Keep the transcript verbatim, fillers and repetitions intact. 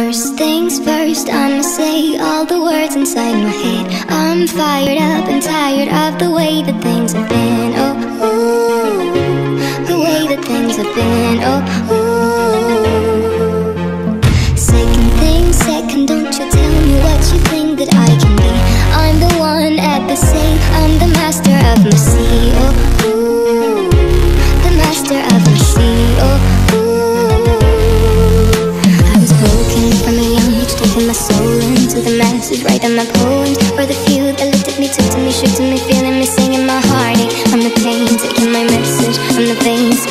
First things first, I'ma say all the words inside my head. I'm fired up and tired of the way that things have been. Oh, ooh, the way that things have been. Oh, ooh. Second thing second, don't you tell me what you think that I can be. I'm the one at the sea, I'm the master of my sea. Oh, ooh, the master of my sea. Oh, my soul into the masses, writing my poems for the few that looked at me, took to me, shook to me, feeling me, singing my heartache. I'm the pain, taking my message from the veins.